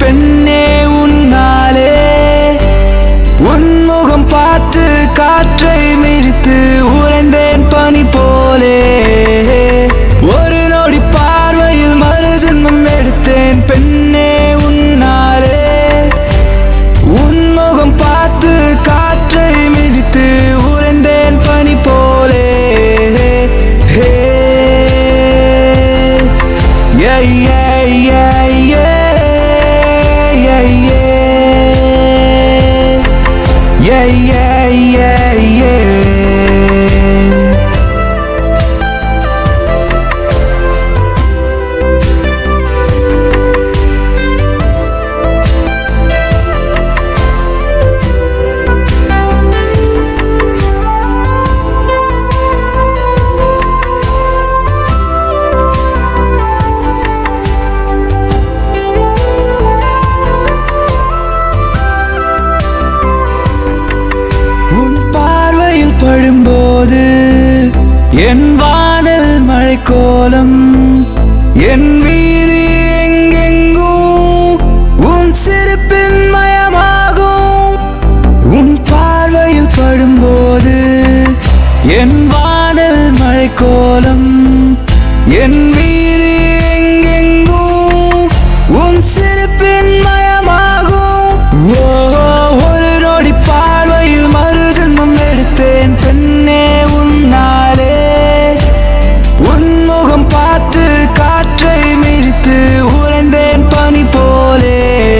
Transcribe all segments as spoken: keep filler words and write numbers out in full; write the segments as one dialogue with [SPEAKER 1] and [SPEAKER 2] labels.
[SPEAKER 1] பெண்ணே உன்னாலே உன்முகம் பார்த்து காற்றை மிதித்து உறைந்தேன் பனி போலே ஒரு நொடி பார்வையில் மறு ஜென்மம் எடுத்தேன் பெண்ணே உன்னாலே உன்முகம் பார்த்து காற்றை மிதித்து உறைந்தேன் பனி போலே yeah yeah yeah yeah yeah yeah yeah yeah yeah படும்போது என் வானில் மழை கோலம் என் வீதி எங்கெங்கும் உன் சிரிப்பின் மயமாகும் உன் பார்வையில் படும்போது என் வானில் மழை கோலம் என் வீதி எங்கெங்கும் உன் சிரிப்பின் மயமாகும் ஒரு நொடி பார்வையில் மறு ஜென்மம் எடுத்தேன் பெண்ணே உன்னாலே உன்முகம் பார்த்து காற்றை மிதித்து உறைந்தேன் பனி போலே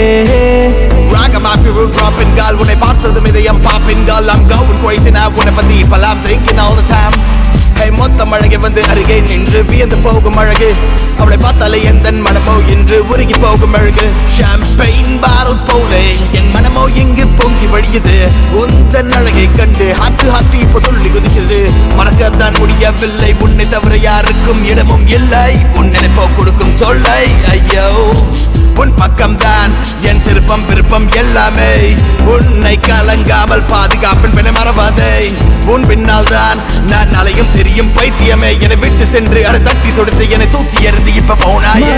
[SPEAKER 2] Dropping girl when I பார்த்ததும் இதயம் popping girl I'm going crazy now when I believe I'm thinking all the time hey மொத்த அழகே வந்து அருகே நின்று வியந்து போகும் அழகு அவளை பார்த்தாலே எந்த மனமோ இன்று உருகி போகும் அழகு ஷாம்பெயின் பாரல் போலே என் மனமோ இங்கு பொங்கி வழியுது உந்தன் அழகை கண்டு ஹாட்டு ஹாட்டு இப்போ துள்ளி குதிக்குது மறக்கத்தான் முடியவில்லை உன்னை தவிர யாருக்கும் இடமும் இல்லை உன் நினைப்போ கொடுக்கும் தொல்லை ஐயோ உன் பக்கம்தான் என் திருப்பம் விருப்பம் எல்லாமே உன்னை கலங்காமல் பாதுகாப்பின் பின்ன மறவாதே உன் பின்னால் தான் நான் அலையும் தெரியும் பைத்தியமே என்னை விட்டு சென்று அதை தட்டி தொடுத்து என்னை தூக்கி எறிந்து இப்ப போனாயே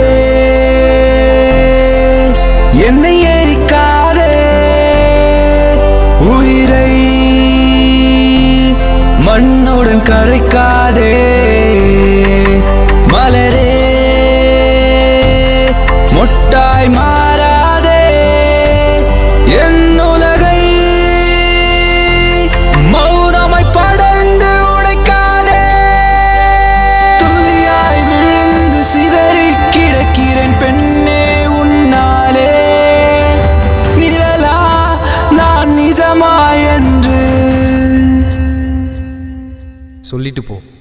[SPEAKER 1] என்னை எரிக்காதே உயிரை மண்ணுடன் கரைக்காதே மலரே மொட்டாய் மாறாதே என் உலகை மௌனமாய் படர்ந்து உடைக்காதே துளியாய் விழுந்து சிதறி கிடக்கிறேன் பெண்ணே உன்னாலே நிழலா நான் நிஜமா என்று
[SPEAKER 3] சொல்லிட்டு போ.